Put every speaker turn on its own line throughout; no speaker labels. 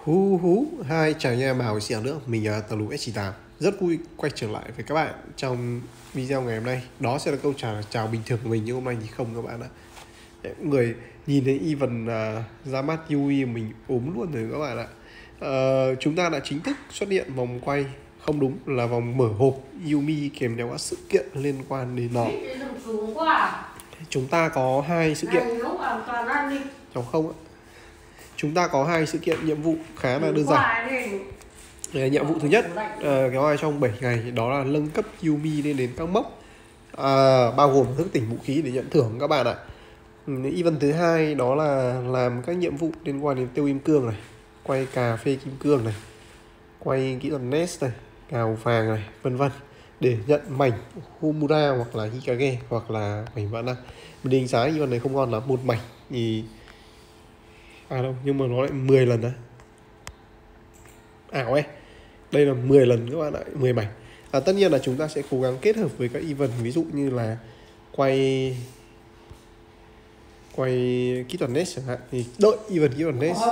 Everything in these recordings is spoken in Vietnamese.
Hú hú, hai chàng nhà Bảo xỉa nữa, mình là Tờ Lù S98. Rất vui quay trở lại với các bạn trong video ngày hôm nay. Đó sẽ là câu chào bình thường của mình, nhưng hôm nay thì không các bạn ạ. Người nhìn thấy Even ra mắt Yui mình ốm luôn rồi các bạn ạ. Chúng ta đã chính thức xuất hiện vòng quay, không đúng là vòng mở hộp Yumi kèm theo các sự kiện liên quan đến nó. Chúng ta có hai sự kiện trong không ạ. Chúng ta có hai sự kiện nhiệm vụ khá là đơn giản. Nhiệm vụ thứ nhất kéo dài trong 7 ngày, đó là nâng cấp Yumi lên đến các mốc, bao gồm thức tỉnh vũ khí để nhận thưởng các bạn ạ. Event thứ hai đó là làm các nhiệm vụ liên quan đến tiêu kim cương này, quay cà phê kim cương này, quay kỹ thuật nest này, cào vàng này, vân vân, để nhận mảnh Homura hoặc là Hikage hoặc là mảnh vạn năng. Mình đánh giá event này không ngon lắm, một mảnh thì đâu, nhưng mà nó lại 10 lần đấy, ảo ấy. Đây là 10 lần các bạn ạ, 10 mảnh. Tất nhiên là chúng ta sẽ cố gắng kết hợp với các event, ví dụ như là quay kỹ thuật nest chẳng hạn, thì đợi event kỹ thuật nest.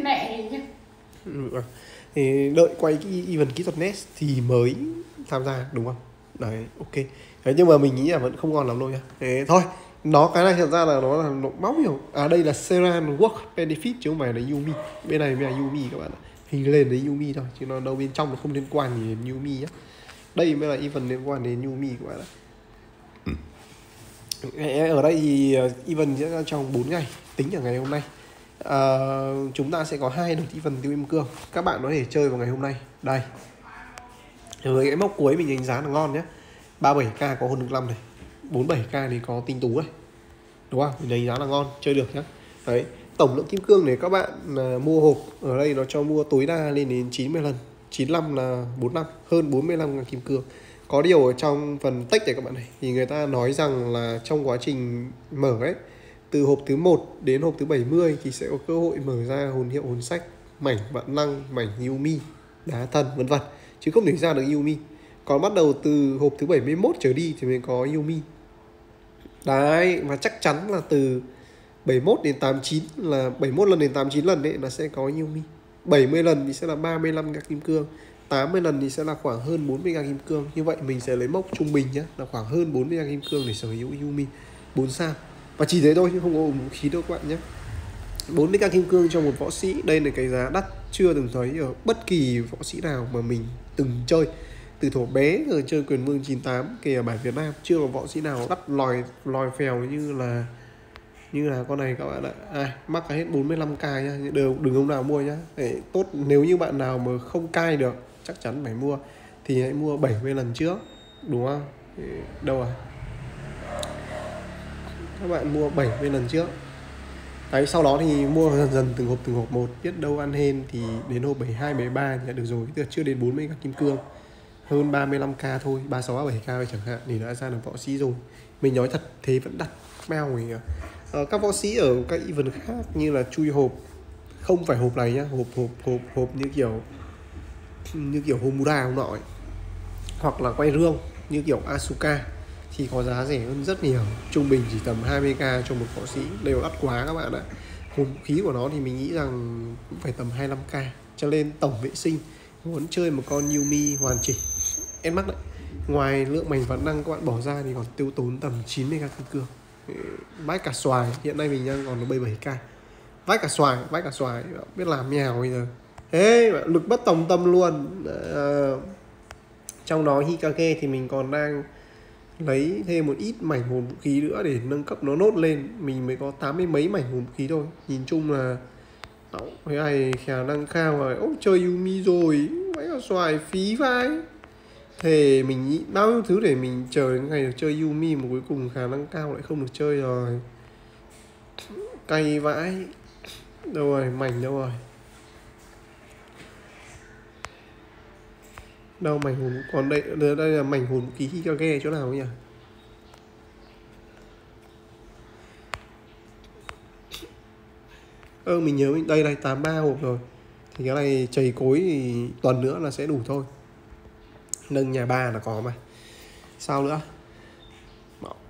Thì đợi quay cái event kỹ thuật nest thì mới tham gia, đúng không? Đấy, ok. Đấy, nhưng mà mình nghĩ là vẫn không ngon lắm đâu nha. Thế thôi, cái này thật ra là nó là máu nhiều. Đây là Serran Work Benefit chứ không phải là Yumi. Bên này mới là Yumi các bạn ạ. Hình lên đấy Yumi thôi, chứ nó đâu bên trong nó không liên quan gì đến Yumi nhá. Đây mới là event liên quan đến Yumi các bạn ạ. Ở đây thì event diễn ra trong 4 ngày, tính ở ngày hôm nay. Chúng ta sẽ có 2 đợt event tiêu kim cương. Các bạn có thể chơi vào ngày hôm nay. Đây, với cái mốc cuối mình đánh giá là ngon nhé. 37k có hồn lực 5 này, 47k thì có tinh tú này, đúng không? Mình đánh giá là ngon, chơi được nhé. Đấy, tổng lượng kim cương để các bạn mua hộp ở đây nó cho mua tối đa lên đến 90 lần, 95 là 45, hơn 45 kim cương. Có điều ở trong phần text này các bạn này thì người ta nói rằng là trong quá trình mở ấy, từ hộp thứ 1 đến hộp thứ 70 thì sẽ có cơ hội mở ra hồn hiệu, hồn sách, mảnh vạn năng, mảnh Yumi, đá thần vân vân, chứ không thể ra được Yumi. Còn bắt đầu từ hộp thứ 71 trở đi thì mới có Yumi. Đấy, và chắc chắn là từ 71 đến 89 là 71 lần đến 89 lần đấy là sẽ có Yumi. 70 lần thì sẽ là 35 kim cương, 80 lần thì sẽ là khoảng hơn 40 kim cương. Như vậy mình sẽ lấy mốc trung bình nhé, là khoảng hơn 40 kim cương để sở hữu Yumi 4 sao. Và chỉ thế thôi chứ không có vũ khí đâu các bạn nhé. 40k kim cương cho một võ sĩ, đây là cái giá đắt chưa từng thấy ở bất kỳ võ sĩ nào mà mình từng chơi. Từ thuở bé rồi chơi Quyền Vương 98 kể ở bản Việt Nam, chưa có võ sĩ nào đắt lòi phèo như là con này các bạn ạ. Mắc hết 45k nhá, đừng ông nào mua nhá. Để tốt, nếu như bạn nào mà không cai được chắc chắn phải mua thì hãy mua 70 lần trước, đúng không? Đâu rồi? Các bạn mua 70 lần trước. Đấy, sau đó thì mua dần dần từng hộp một, biết đâu ăn hên thì đến hộp 72, 73 thì đã được rồi, tức là chưa đến 40 kim cương, hơn 35k thôi, 36, 37k chẳng hạn thì đã ra được võ sĩ rồi. Mình nói thật thế vẫn đặt meo rồi nhỉ. Các võ sĩ ở các event khác như là chui hộp, không phải hộp này nhá, hộp như kiểu Homura không nọ ấy, hoặc là quay rương như kiểu Asuka thì có giá rẻ hơn rất nhiều, trung bình chỉ tầm 20k cho một võ sĩ, đều đắt quá các bạn ạ. Hồn khí của nó thì mình nghĩ rằng cũng phải tầm 25k, cho nên tổng vệ sinh muốn chơi một con Yumi hoàn chỉnh em mắc đấy, ngoài lượng mảnh vạn năng các bạn bỏ ra thì còn tiêu tốn tầm 90k kim cương. Vách cả xoài hiện nay mình đang còn là 77k. Vách cả xoài biết làm mèo bây giờ. Thế lực bất tòng tâm luôn. Trong đó Hikage thì mình còn đang lấy thêm một ít mảnh hồn vũ khí nữa để nâng cấp nó nốt lên. Mình mới có 80 mấy mảnh hồn vũ khí thôi. Nhìn chung là cái này khả năng cao rồi. Chơi Yumi rồi, vãi cả xoài phí vai. Thế mình nghĩ bao nhiêu thứ để mình chờ đến ngày được chơi Yumi mà cuối cùng khả năng cao lại không được chơi rồi. Cay vãi. Đâu rồi, mảnh đâu rồi? Đâu mảnh hồn, còn đây là mảnh hồn ký Hikage chỗ nào nhỉ? Mình nhớ đây 83 hộp rồi. Thì cái này chầy cối thì tuần nữa là sẽ đủ thôi. Nâng nhà 3 là có mà. Sao nữa?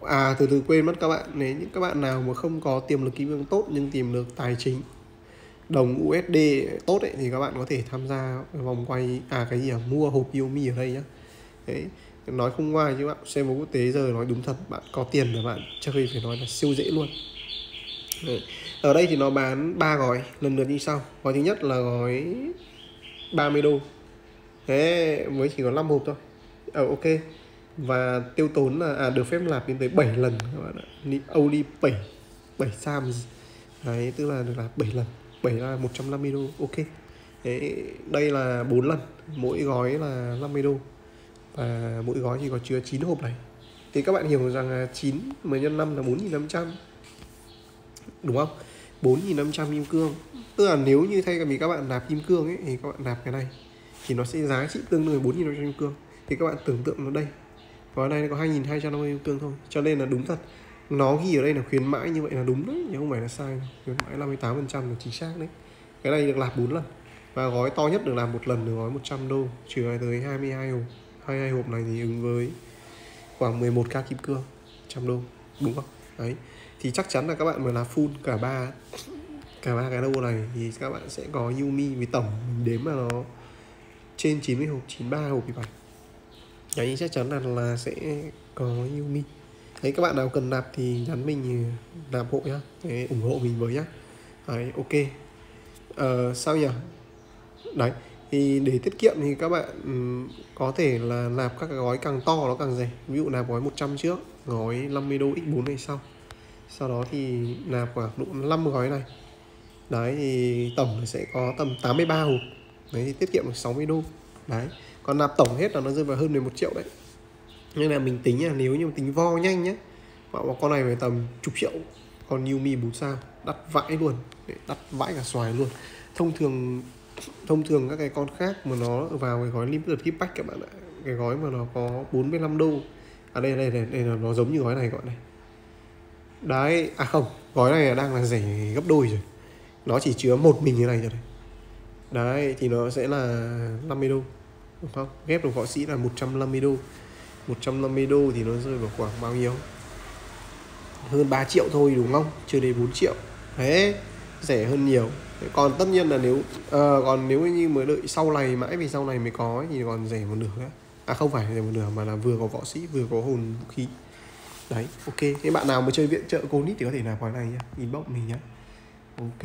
Từ quên mất các bạn. Nếu những các bạn nào mà không có tiềm lực kim cương tốt nhưng tiềm lực tài chính đồng USD tốt ấy, thì các bạn có thể tham gia vòng quay cái gì mua hộp Yomi ở đây nhá. Đấy, nói không ngoài chứ bạn xem bóng quốc tế giờ nói đúng thật, bạn có tiền là bạn chơi phải nói là siêu dễ luôn. Đấy. Ở đây thì nó bán 3 gói lần lượt như sau. Gói thứ nhất là gói 30 đô. Thế mới chỉ có 5 hộp thôi. Ok. Và tiêu tốn là được phép nạp đến tới 7 lần các bạn ạ. Only 7 times. Đấy, tức là được nạp 7 lần. 7 là 150 đô. Ok. Đấy, đây là 4 lần, mỗi gói là 50 đô. Và mỗi gói chỉ có chứa 9 hộp này. Thì các bạn hiểu rằng là 9 10 nhân 5 là 4.500. Đúng không? 4.500 kim cương. Tức là nếu như thay vì các bạn nạp kim cương ấy, thì các bạn nạp cái này thì nó sẽ giá trị tương đương với 4.500 kim cương. Thì các bạn tưởng tượng nó đây, gói này có 2.250 kim cương thôi. Cho nên là đúng thật, nó ghi ở đây là khuyến mãi như vậy là đúng đấy, chứ không phải là sai. Khuyến mãi 58% là chính xác đấy. Cái này được nạp 4 lần. Và gói to nhất được làm một lần được gói 100 đô, trừ tới 22 hộp. 22 hộp này thì ứng với khoảng 11k kim cương, 100 đô, đúng không? Đấy. Thì chắc chắn là các bạn mà là full cả ba cái đô này thì các bạn sẽ có Yomi, vì tổng mình đếm là nó trên 90 hộp, 93 hộp như vậy. Đấy, chắc chắn là sẽ có Yomi. Đấy, các bạn nào cần nạp thì nhắn mình nạp hộ nhá. Đấy, ủng hộ mình với nhá. Đấy, ok. Sao nhỉ? Đấy, thì để tiết kiệm thì các bạn có thể là nạp các cái gói càng to nó càng rẻ. Ví dụ nạp gói 100 trước, gói 50 đô x4 này sau đó thì nạp khoảng độ 5 gói này. Đấy, thì tổng sẽ có tầm 83 hộp. Đấy, thì tiết kiệm được 60 đô. Đấy, còn nạp tổng hết là nó rơi vào hơn 11 triệu đấy. Nên là mình tính là nếu như tính vo nhanh nhé, con này phải tầm chục triệu. Còn Yomi 4 sao đắt vãi luôn, đắt vãi cả xoài luôn. Thông thường các cái con khác mà nó vào cái gói limited gift pack các bạn ạ, cái gói mà nó có 45 đô. Đây là nó giống như gói này các bạn này. Đấy, không, gói này đang là rẻ gấp đôi rồi. Nó chỉ chứa một mình như này rồi đấy. Đấy, thì nó sẽ là 50 đô, đúng không? Ghép được võ sĩ là 150 đô. 150 đô thì nó rơi vào khoảng bao nhiêu? Hơn 3 triệu thôi đúng không? Chưa đến 4 triệu. Đấy, rẻ hơn nhiều. Còn tất nhiên là còn nếu như mới đợi sau này mãi vì sau này mới có ấy, thì còn rẻ một nửa nữa. Không phải rẻ một nửa mà là vừa có võ sĩ vừa có hồn vũ khí. Đấy, ok. Thế bạn nào mà chơi viện trợ Conit thì có thể nạp gói này nhá, inbox mình nhá. Ok.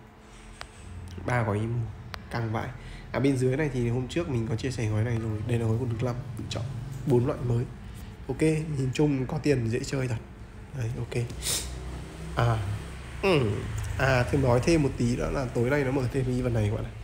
3 gói imo căng vãi. Bên dưới này thì hôm trước mình có chia sẻ gói này rồi. Đây là gói con được 5 tự chọn 4 loại mới. Ok, nhìn chung có tiền dễ chơi thật. Đấy, ok. Thì nói thêm một tí đó là tối nay nó mở thêm event này các bạn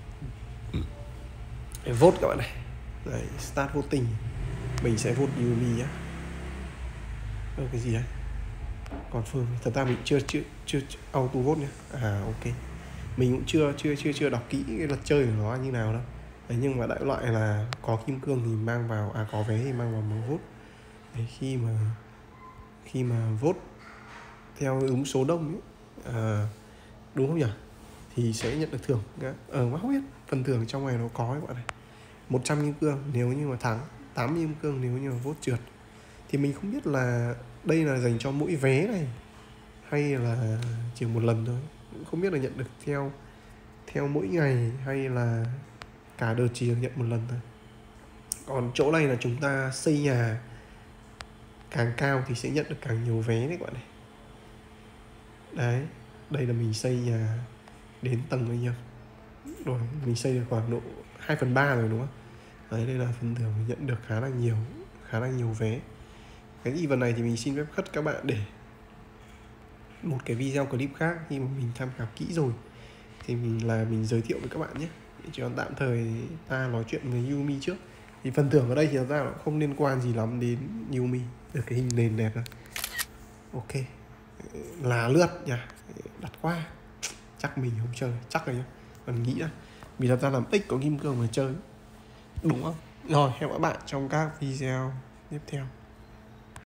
này. Vote các bạn này. Đấy, start voting. Mình sẽ vote Yomi nhá. Cái gì đấy? Confirm. Thật ra mình chưa auto vote nhá. Ok. Mình cũng chưa đọc kỹ cái luật chơi của nó như nào đâu. Đấy, nhưng mà đại loại là có kim cương thì mang vào, có vé thì mang vào một vote. Đấy, khi mà vote theo ứng số đông ấy, đúng không nhỉ, thì sẽ nhận được thưởng. Mà không biết phần thưởng trong này nó có các bạn này. 100 kim cương nếu như mà thắng, 80 kim cương nếu như mà vote trượt. Thì mình không biết là đây là dành cho mỗi vé này hay là chỉ một lần thôi, không biết là nhận được theo mỗi ngày hay là cả đợt chỉ được nhận một lần thôi. Còn chỗ này là chúng ta xây nhà càng cao thì sẽ nhận được càng nhiều vé đấy các bạn này. Đấy, đây là mình xây nhà đến tầng bao nhiêu rồi, mình xây được khoảng độ 2/3 rồi đúng không? Đấy, đây là phần thưởng mình nhận được khá là nhiều vé. Cái event này thì mình xin phép khất các bạn để một cái video clip khác khi mà mình tham khảo kỹ rồi thì mình giới thiệu với các bạn nhé. Chỉ còn tạm thời ta nói chuyện với Yomi trước. Thì phần thưởng ở đây thì thật ra nó không liên quan gì lắm đến Yomi. Được cái hình nền đẹp này. Ok, là lướt nha, đặt quá. Chắc mình không chơi, chắc rồi nhá. Còn nghĩ là vì thật ra làm ích có kim cương mà chơi, đúng không? Rồi, hẹn các bạn trong các video tiếp theo.